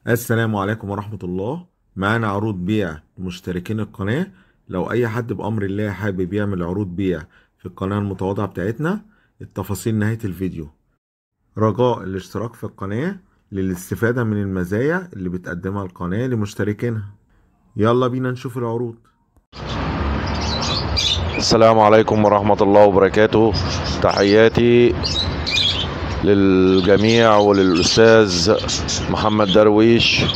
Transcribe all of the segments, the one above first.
السلام عليكم ورحمة الله. معانا عروض بيع لمشتركين القناة. لو أي حد بأمر الله حابب يعمل عروض بيع في القناة المتواضعة بتاعتنا، التفاصيل نهاية الفيديو. رجاء الاشتراك في القناة للاستفادة من المزايا اللي بتقدمها القناة لمشتركينها. يلا بينا نشوف العروض. السلام عليكم ورحمة الله وبركاته. تحياتي للجميع وللأستاذ محمد درويش،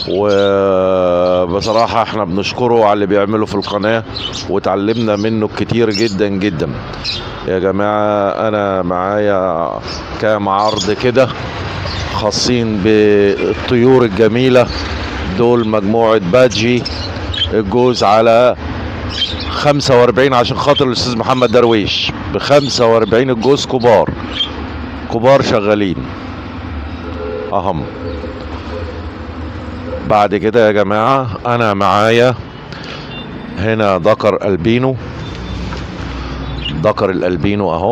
وبصراحة احنا بنشكره على اللي بيعمله في القناة وتعلمنا منه كتير جدا جدا. يا جماعة أنا معايا كام عرض كده خاصين بالطيور الجميلة دول، مجموعة بادجي الجوز على 45 عشان خاطر الاستاذ محمد درويش، ب 45 الجوز كبار كبار شغالين اهم. بعد كده يا جماعة انا معايا هنا ذكر البينو، ذكر الالبينو اهو،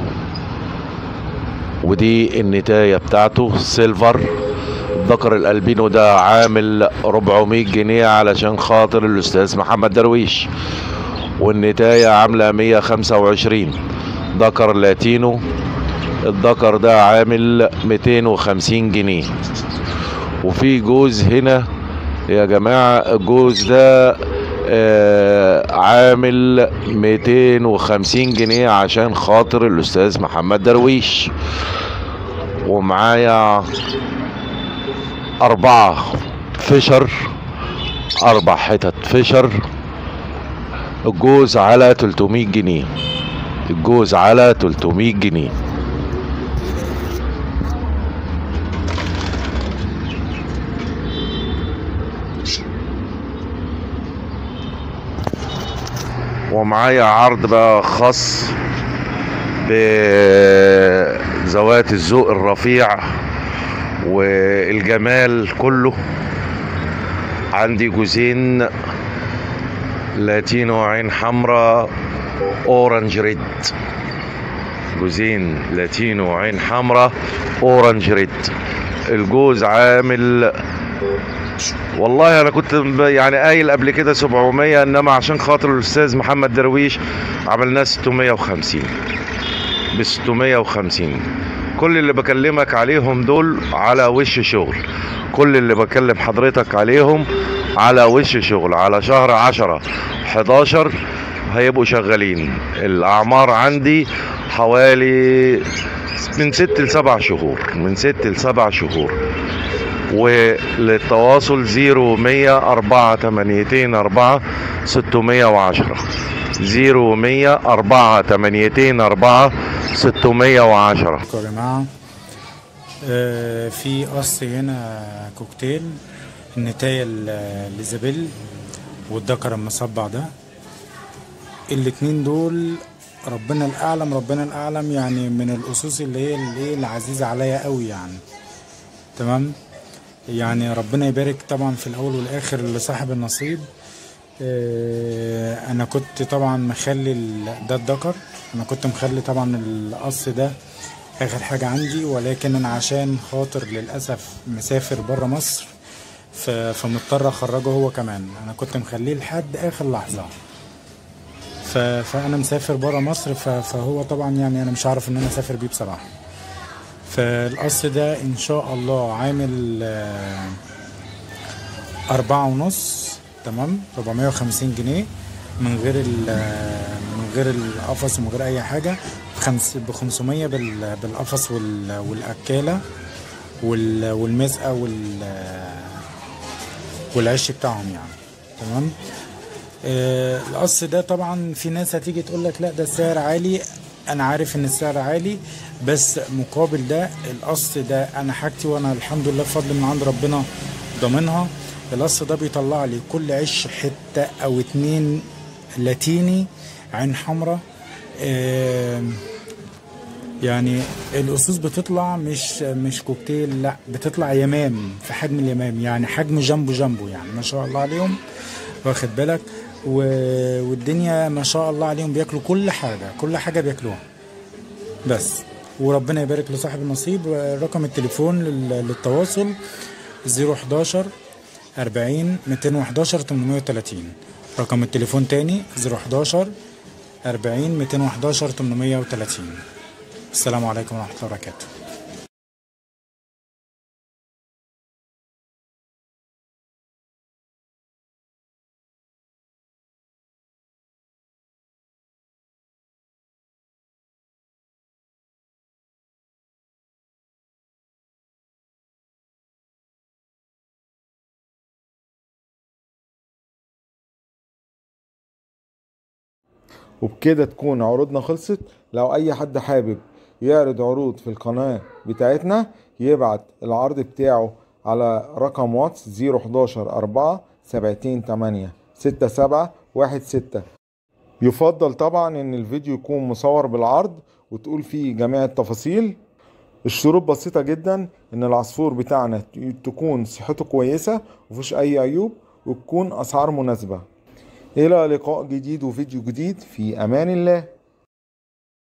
ودي النتاية بتاعته سيلفر. ذكر الالبينو ده عامل 400 جنيه علشان خاطر الاستاذ محمد درويش، والنتاية عاملة 125. ذكر لاتينو، الذكر ده عامل 250 جنيه. وفي جوز هنا يا جماعة، الجوز ده عامل 250 جنيه عشان خاطر الأستاذ محمد درويش. ومعايا 4 فيشر، 4 حتت فيشر، الجوز على 300 جنيه، الجوز على 300 جنيه. ومعايا عرض بقى خاص بذوات الذوق الرفيع والجمال كله. عندي جوزين لاتينو عين حمراء اورنج ريد، جوزين لاتينو عين حمراء اورنج ريد. الجوز عامل، والله انا كنت يعني قايل قبل كده 700، انما عشان خاطر الاستاذ محمد درويش عملناه 650 ب 650. كل اللي بكلمك عليهم دول على وش شغل، كل اللي بكلم حضرتك عليهم على وش شغل. على شهر 10 11 هيبقوا شغالين. الاعمار عندي حوالي من 6 ل 7 شهور، من 6 ل 7 شهور. وللتواصل 0100 4 8 2 4 610، 0100 4 8 2 4 610. يا جماعة في قص هنا كوكتيل، النتاية الإيزابيل والذكر المصبع ده. الاتنين دول ربنا الأعلم، ربنا الأعلم، يعني من الأسوس اللي هي العزيزة عليا قوي يعني. تمام، يعني ربنا يبارك طبعا في الأول والآخر لصاحب النصيب. أنا كنت طبعا مخلي ده الذكر، أنا كنت مخلي طبعا القص ده اخر حاجة عندي، ولكن انا عشان خاطر للأسف مسافر برا مصر فمضطر اخرجه هو كمان. انا كنت مخليه لحد اخر لحظة، فانا مسافر برا مصر، فهو طبعا يعني انا مش عارف ان انا اسافر بيه بصراحة. فالقص ده ان شاء الله عامل 4.5، تمام، 450 جنيه من غير القفص ومن غير اي حاجة. ب 500 بالقفص والاكاله والمزقه والعش بتاعهم يعني. تمام. القص ده طبعا في ناس هتيجي تقول لك لا ده السعر عالي. انا عارف ان السعر عالي، بس مقابل ده القص ده انا حاجتي، وانا الحمد لله بفضل من عند ربنا ضامنها. القص ده بيطلع لي كل عش حته او 2 لاتيني عين حمراء. يعني الأسوس بتطلع مش كوكتيل، لا بتطلع يمام في حجم اليمام، يعني حجم جنبه يعني ما شاء الله عليهم، واخد بالك. والدنيا ما شاء الله عليهم، بياكلوا كل حاجة بياكلوها بس. وربنا يبارك لصاحب النصيب. رقم التليفون للتواصل 011 40 211 830. رقم التليفون تاني 011 40 211 830. السلام عليكم ورحمة الله وبركاته. وبكده تكون عروضنا خلصت. لو اي حد حابب يعرض عروض في القناة بتاعتنا يبعت العرض بتاعه على رقم واتس 011 4 728 6716. يفضل طبعا ان الفيديو يكون مصور بالعرض وتقول فيه جميع التفاصيل. الشروط بسيطة جدا، ان العصفور بتاعنا تكون صحته كويسة ومفيش اي عيوب وتكون اسعار مناسبة. الى لقاء جديد وفيديو جديد، في امان الله.